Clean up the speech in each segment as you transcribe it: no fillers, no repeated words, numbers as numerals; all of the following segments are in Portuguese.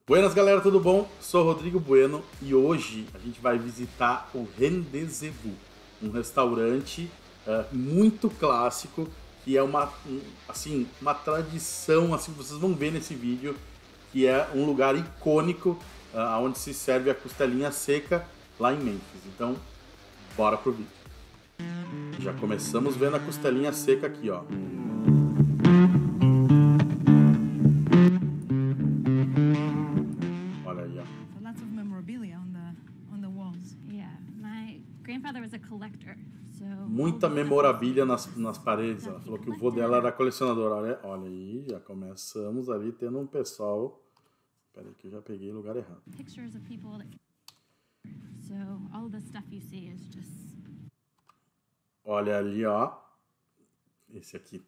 Buenas, galera, tudo bom? Sou Rodrigo Bueno e hoje a gente vai visitar o Rendezvous, um restaurante muito clássico que é uma tradição, assim, vocês vão ver nesse vídeo, que é um lugar icônico onde se serve a costelinha seca lá em Memphis. Então, bora pro vídeo. Já começamos vendo a costelinha seca aqui, ó. Olha aí, ó. Lots of memorabilia on the walls. Yeah, my grandfather was a collector. So Muita memorabilia nas paredes. Ela falou que o vô dela era colecionador. Olha aí, já começamos ali tendo um pessoal. Peraí que eu já peguei o lugar errado. pictures of people that. So all of the stuff you see is just. Olha ali, ó. Esse aqui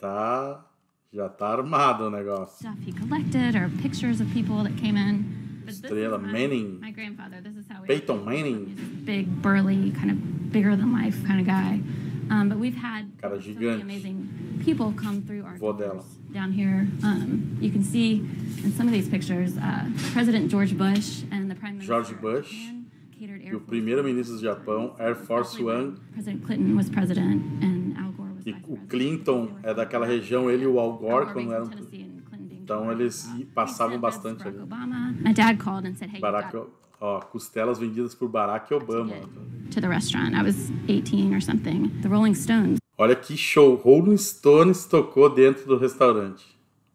já tá armado o negócio. Stuff he collected or pictures of people that came in. But this Estrela is Manning. My grandfather. This is how we. Peyton Manning. He's a big, burly, kind of bigger than life kind of guy. But we've had Cara so many gigante. amazing people come through our Vô dela. doors down here. You can see in some of these pictures, President George Bush and the Prime Minister George of Bush Japan catered E Air o Force primeiro-ministro do Japão, Air Force One. President Clinton was president and Al Gore was E vice o president. Clinton é daquela região, ele e o Al Gore, Al Gore quando being eram... from Tennessee and Clinton being Então from eles Georgia. passavam He sent bastante Barack ali. Obama. My dad called and said, "Hey, you Barack, got ó, costelas vendidas por Barack Obama. to the restaurant." I was 18 or something. The Rolling Stones Olha que show, Rolling Stones tocou dentro do restaurante.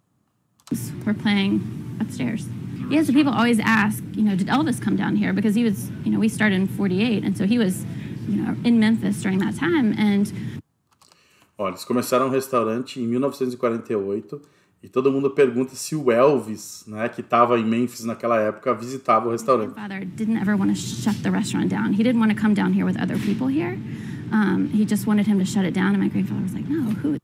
were playing upstairs. Yeah, so people always ask, did Elvis come down here? Because he was, we started in 48, and so he was, in Memphis during that time. And Olha, eles começaram um restaurante em 1948 e todo mundo pergunta se o Elvis, né, que estava em Memphis naquela época, visitava o restaurante. my father didn't ever want to shut the restaurant down. He didn't want to come down here with other people here. He just wanted him to shut it down, and my grandfather was like, "No, who?"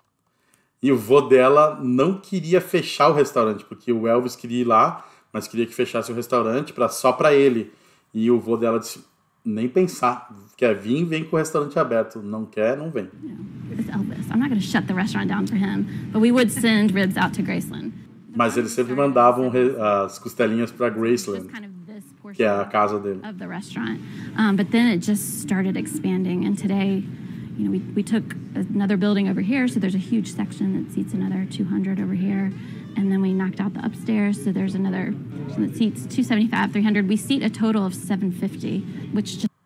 E o vô dela não queria fechar o restaurante, porque o Elvis queria ir lá, mas queria que fechasse o restaurante só para ele. E o vô dela disse, nem pensar, quer vir, vem com o restaurante aberto. Não quer, não vem. It's Elvis. I'm not going to shut the restaurant down for him, but we would send ribs out to Graceland. Mas eles sempre mandavam as costelinhas para Graceland, Just kind of this que é a portion casa dele. of the restaurant. But then it just started expanding, and today, we took another building over here, so there's a huge section that seats another 200 over here, and then we knocked out the upstairs, so there's another section that seats 275, 300. We seat a total of 750, which just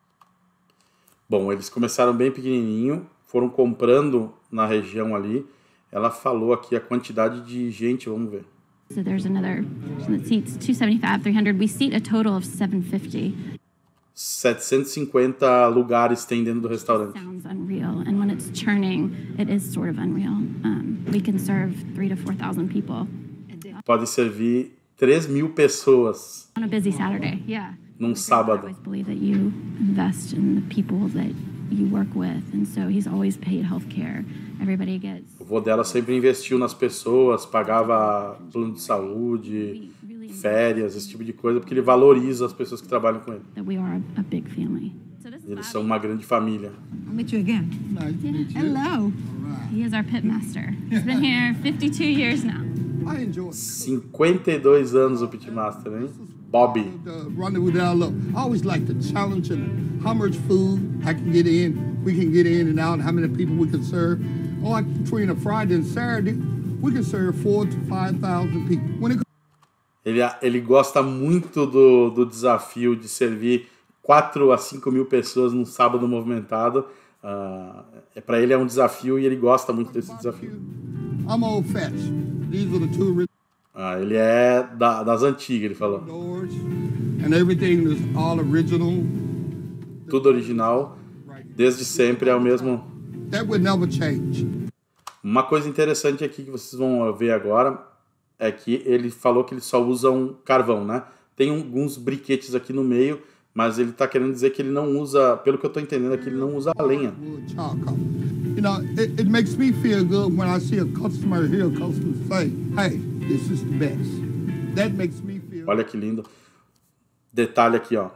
Bom, eles começaram bem pequenininho, foram comprando na região ali. Ela falou aqui a quantidade de gente, vamos ver. so there's another section that seats 275, 300. We seat a total of 750. 750 lugares tem dentro do restaurante. Sounds unreal, and when it's churning, it is sort of unreal. We can serve 3,000 to 4,000 people Pode servir 3.000 pessoas on a busy Saturday. Yeah. num I sábado. always believe that you invest in the people that you work with, and so he's always paid health care. Everybody gets. O vô dela sempre investiu nas pessoas, pagava plano de saúde, férias, esse tipo de coisa, porque ele valoriza as pessoas que trabalham com ele. That we are a big family. So this is Eles são uma grande família. I'll meet you again. Nice to meet you. Hello. He is our pit master. He's been here 52 years now. I enjoy 52 anos o pitmaster, hein? Bobby. the rendezvous that I love. I always like the challenge and how much food I can get in, we can get in and out, and how many people we can serve. Oh, like between a Friday and Saturday, we can serve 4,000 to 5,000 people. When it Ele gosta muito do desafio de servir 4 a 5 mil pessoas num sábado movimentado. Para ele é um desafio e ele gosta muito desse desafio. I'm old fashioned. These are the two original Ele é das antigas, ele falou. doors, and everything is all original. Tudo original, desde sempre é o mesmo. That would never change. Uma coisa interessante aqui que vocês vão ver agora é que ele falou que eles só usam carvão, né? Tem alguns briquetes aqui no meio, mas ele tá querendo dizer que ele não usa, pelo que eu tô entendendo aqui, ele não usa a lenha. Wood charcoal. It makes me feel good when I see a customer here, a customer say, hey, this is the best. That makes me feel. Olha que lindo. Detalhe aqui, ó.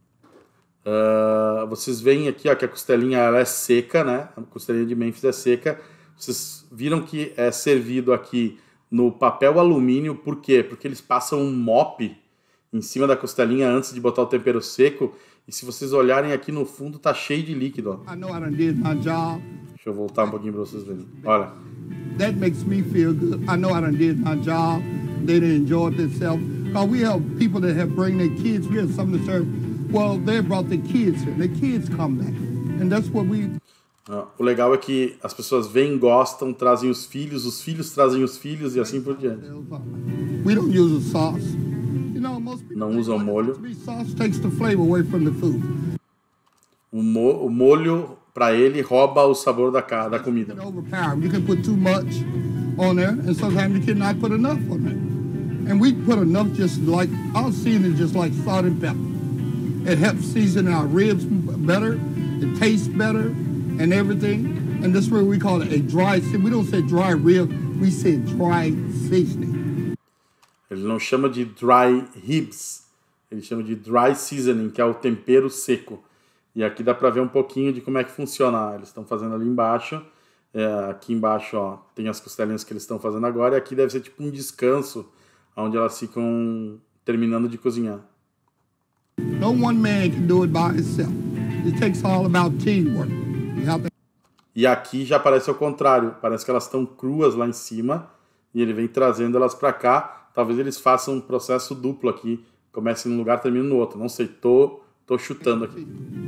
Vocês veem aqui, ó, que a costelinha ela é seca, né? A costelinha de Memphis é seca. Vocês viram que é servido aqui no papel alumínio, por quê? Porque eles passam um mop em cima da costelinha antes de botar o tempero seco. E se vocês olharem aqui no fundo, tá cheio de líquido, ó. I know I done did my job. Deixa eu voltar um pouquinho para vocês verem. Olha. That makes me feel good. I know I done did my job. They done enjoyed themselves. Because we have people that have bring their kids. We have some that serve. Well, they brought their kids here. Their kids come back. And that's what we... O legal é que as pessoas vêm, gostam, trazem os filhos trazem os filhos e assim por diante. We don't use a sauce. You know, most people Não usam molho. sauce takes the flavor away from the food. O molho, para ele, rouba o sabor da comida. Overpower. You can put too much on there, and sometimes you cannot put enough on there. And we put enough just like, our seasoning just like salt and pepper. It helps season our ribs better, it tastes better, and everything. And that's where we call it a dry seasoning. We don't say dry rib, we say dry seasoning. Ele não chama de dry ribs, ele chama de dry seasoning, que é o tempero seco. E aqui dá para ver um pouquinho de como é que funciona. Eles estão fazendo ali embaixo. Aqui embaixo, ó, tem as costelinhas que eles estão fazendo agora. E aqui deve ser tipo um descanso, onde elas ficam terminando de cozinhar. No one man can do it by himself. It takes all about teamwork. E aqui já parece ao contrário. Parece que elas estão cruas lá em cima. E ele vem trazendo elas para cá. Talvez eles façam um processo duplo aqui. Comece num lugar e termine no outro. Não sei, tô chutando aqui.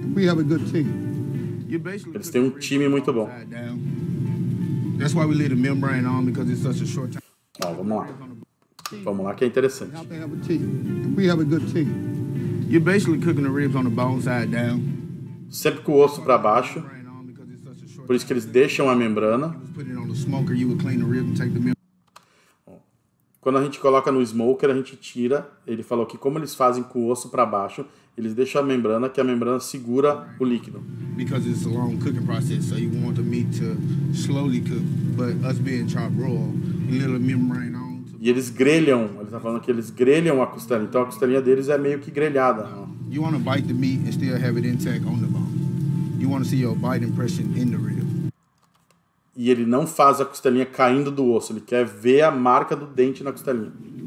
Eles têm um time muito bom. Ó, vamos lá. Vamos lá que é interessante. Sempre com o osso para baixo. Por isso que eles deixam a membrana. Quando a gente coloca no smoker, a gente tira. Ele falou que como eles fazem com o osso para baixo, eles deixam a membrana, que a membrana segura o líquido. Because it's a long cooking process, so you want the meat to slowly cook, but us being chopped raw, a little membrane on. E eles grelham, ele tá falando que eles grelham a costela, então a costelinha deles é meio que grelhada. You want to bite the meat and still have it intact on the bone. You want to see your bite impression in the rib. E ele não faz a costelinha caindo do osso, ele quer ver a marca do dente na costelinha.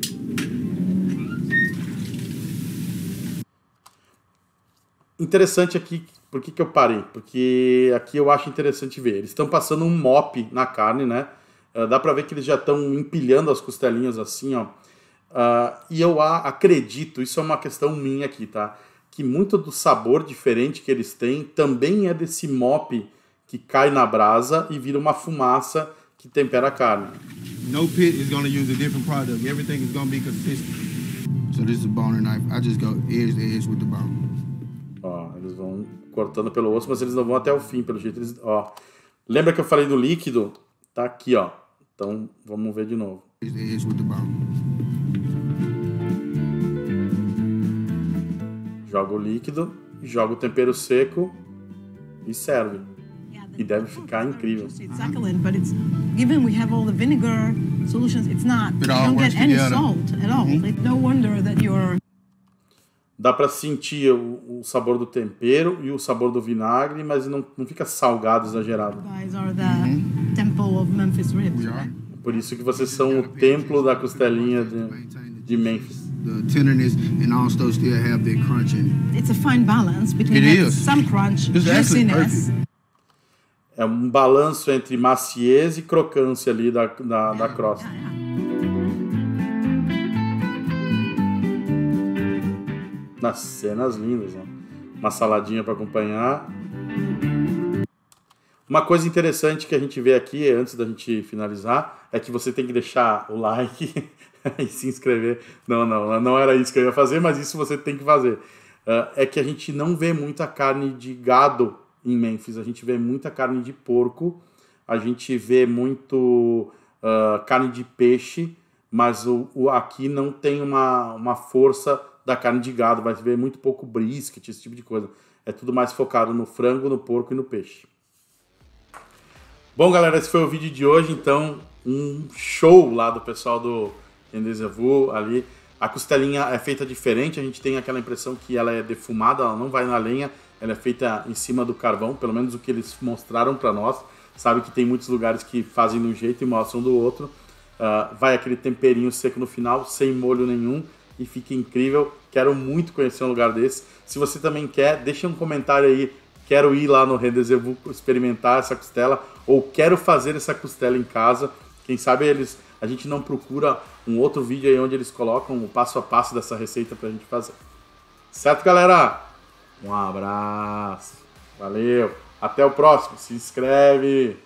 Interessante aqui, por que eu parei? Porque aqui eu acho interessante ver. Eles estão passando um mop na carne, né? Dá pra ver que eles já estão empilhando as costelinhas assim, ó. E eu acredito, isso é uma questão minha aqui, tá? Que muito do sabor diferente que eles têm também é desse mop que cai na brasa e vira uma fumaça que tempera a carne. No pit is going to use a different product. Everything is going to be consistent. So this is a boner knife. I just go edge to edge with the bone. Ó, eles vão cortando pelo osso, mas eles não vão até o fim, pelo jeito eles... Ó, lembra que eu falei do líquido? Tá aqui, ó. Então, vamos ver de novo. Edge to edge with the bone. Joga o líquido, joga o tempero seco e serve. E deve ficar incrível. It's succulent, but it's given we have all the vinegar solutions. It's not. You don't get any salt at all. It's no wonder that you're. Dá para sentir o sabor do tempero e o sabor do vinagre, mas não fica salgado, exagerado. Guys are the temple of Memphis ribs. Right? Por isso que vocês são o templo da costelinha de Memphis. The tenderness and also still have that crunch in it. It's a fine balance between some crunch, juiciness. É um balanço entre maciez e crocância ali da crosta. Nas cenas lindas, ó. Uma saladinha para acompanhar. Uma coisa interessante que a gente vê aqui, antes da gente finalizar, é que você tem que deixar o like e se inscrever. Não era isso que eu ia fazer, mas isso você tem que fazer. É que a gente não vê muita carne de gado em Memphis. A gente vê muita carne de porco, a gente vê muito carne de peixe, mas aqui não tem uma força da carne de gado, vai ver muito pouco brisket, esse tipo de coisa. É tudo mais focado no frango, no porco e no peixe. Bom, galera, esse foi o vídeo de hoje, então um show lá do pessoal do Rendezvous ali. A costelinha é feita diferente, a gente tem aquela impressão que ela é defumada, ela não vai na lenha, ela é feita em cima do carvão, pelo menos o que eles mostraram para nós. Sabe que tem muitos lugares que fazem de um jeito e mostram do outro. Vai aquele temperinho seco no final, sem molho nenhum, e fica incrível. Quero muito conhecer um lugar desse. Se você também quer, deixa um comentário aí. Quero ir lá no Rendezvous experimentar essa costela, ou quero fazer essa costela em casa. Quem sabe a gente não procura um outro vídeo aí onde eles colocam o passo a passo dessa receita pra gente fazer. Certo, galera? Um abraço. Valeu. Até o próximo. Se inscreve.